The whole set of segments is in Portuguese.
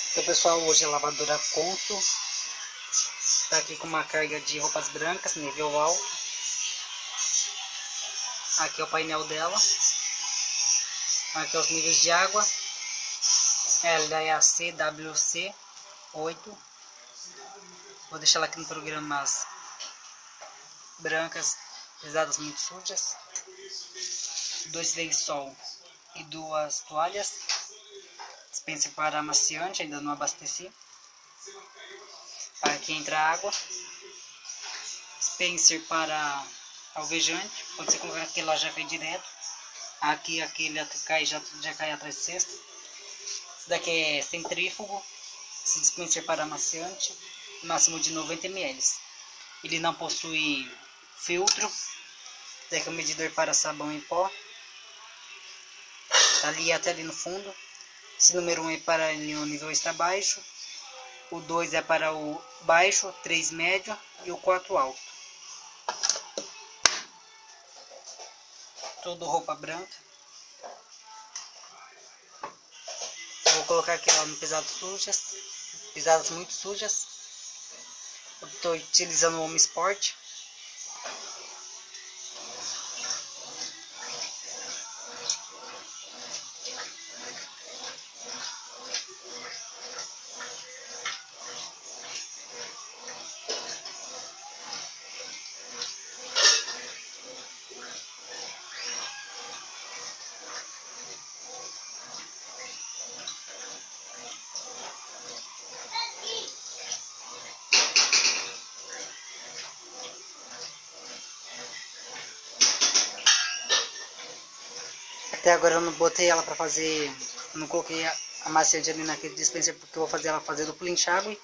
Então pessoal, hoje a lavadora Consul tá aqui com uma carga de roupas brancas, nível alto. Aqui é o painel dela. Aqui é os níveis de água. LAC WC 8. Vou deixar ela aqui no programa as brancas, pesadas, muito sujas. 2 lençol e 2 toalhas. Dispenser para amaciante, ainda não abasteci. Aqui entra água. Dispenser para alvejante. Quando você colocar aqui, ela já cai direto. Aqui ele cai, já cai atrás de cesta. Esse daqui é centrífugo. Esse dispenser para amaciante, máximo de 90 ml. Ele não possui filtro. Esse daqui é o medidor para sabão em pó. Tá ali até ali no fundo. Esse número 1 é para o nível extra baixo. O 2 é para o baixo, 3 médio e o 4 alto. Tudo roupa branca. Vou colocar aqui ela no pesadas sujas. Pesadas muito sujas. Eu estou utilizando o Home Sport. Até agora eu não botei ela pra fazer, não coloquei a amaciante ali naquele dispenser porque eu vou fazer ela fazer duplo enxágue.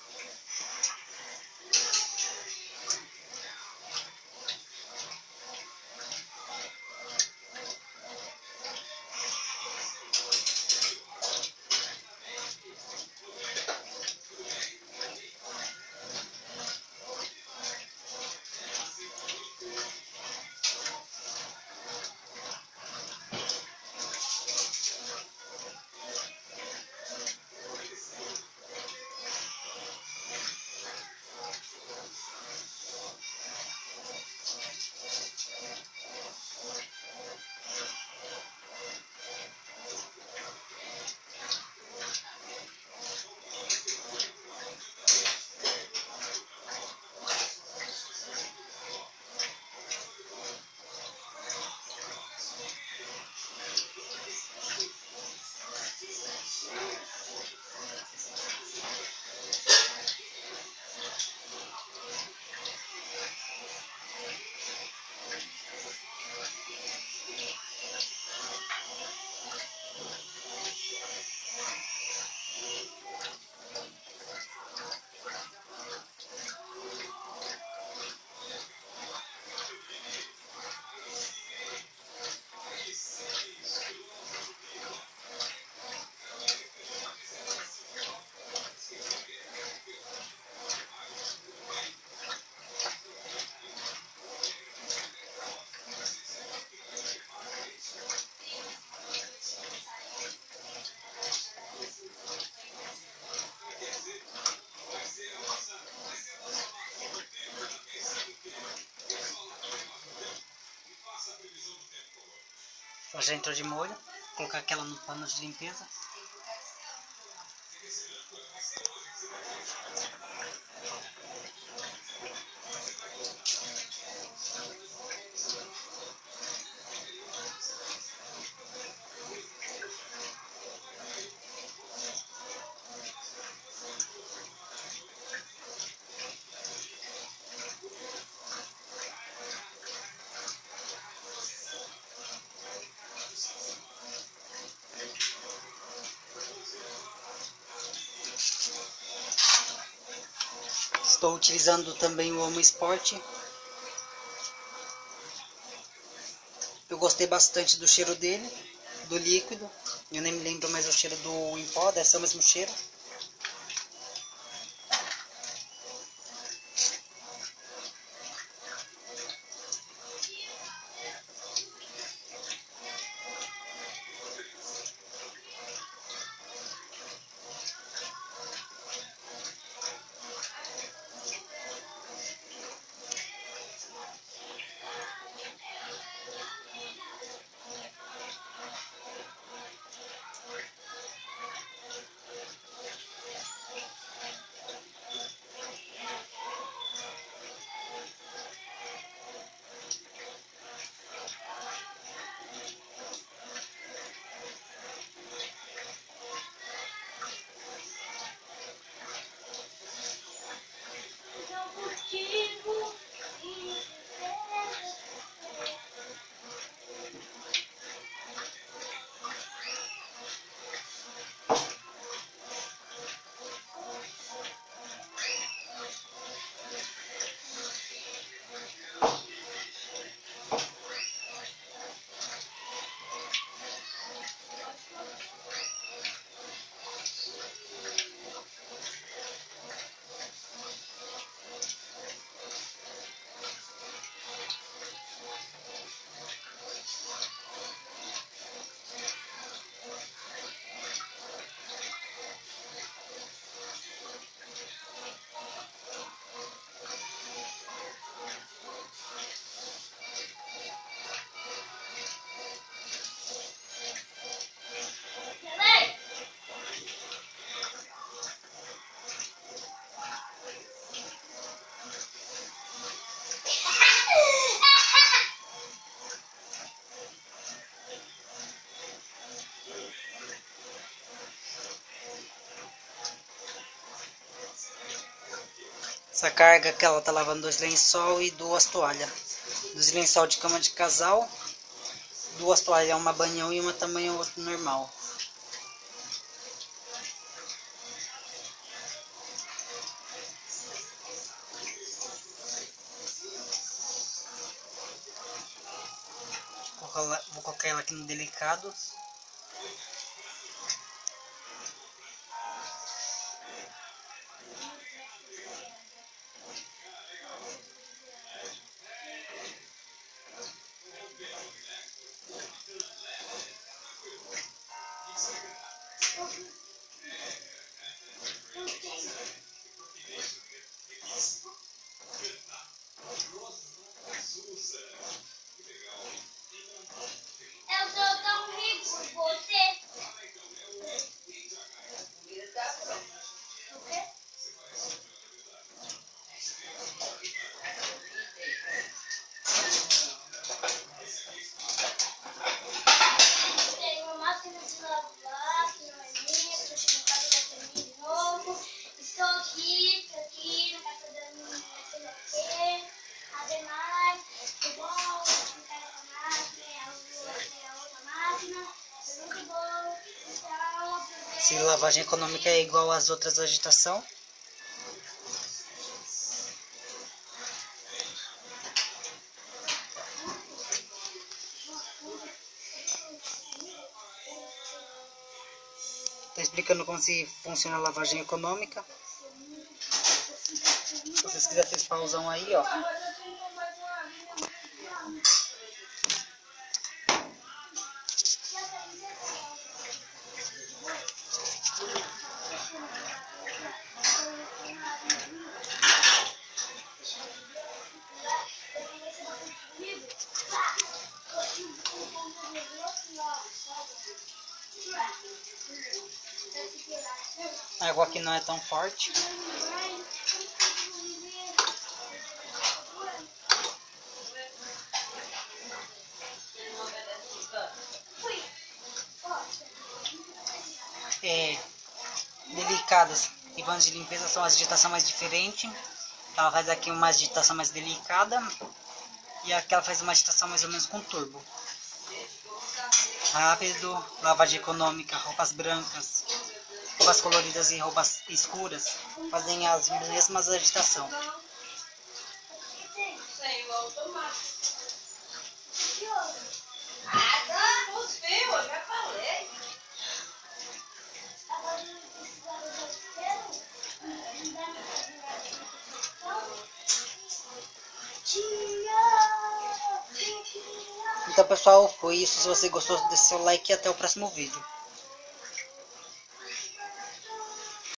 Ela já entrou de molho. Vou colocar aquela no pano de limpeza. Estou utilizando também o Home Sport. Eu gostei bastante do cheiro dele, do líquido. Eu nem me lembro mais o cheiro do em pó, deve ser o mesmo cheiro. Essa carga que ela tá lavando 2 lençol e 2 toalhas. 2 lençol de cama de casal, 2 toalhas, uma banhão e uma tamanho outro normal. Vou colocar ela aqui no delicado. Eu sou tão rico por você. O quê? Tem uma máquina de lavar, que não é minha, que eu chego em casa e vou de novo. Estou aqui na casa da minha filha. Ademais, igual a outra máquina, é muito bom. Então, Se lavagem econômica é igual às outras agitação. Tá explicando como se funciona a lavagem econômica. Se vocês quiserem, vocês pausam aí, ó. A água aqui não é tão forte. Delicadas e banhos de limpeza são as agitações mais diferentes. Ela faz aqui uma agitação mais delicada e aqui ela faz uma agitação mais ou menos com turbo. Rápido, lavagem econômica, roupas brancas, roupas coloridas e roupas escuras fazem as mesmas agitações. Então pessoal, foi isso. Se você gostou, deixe seu like e até o próximo vídeo.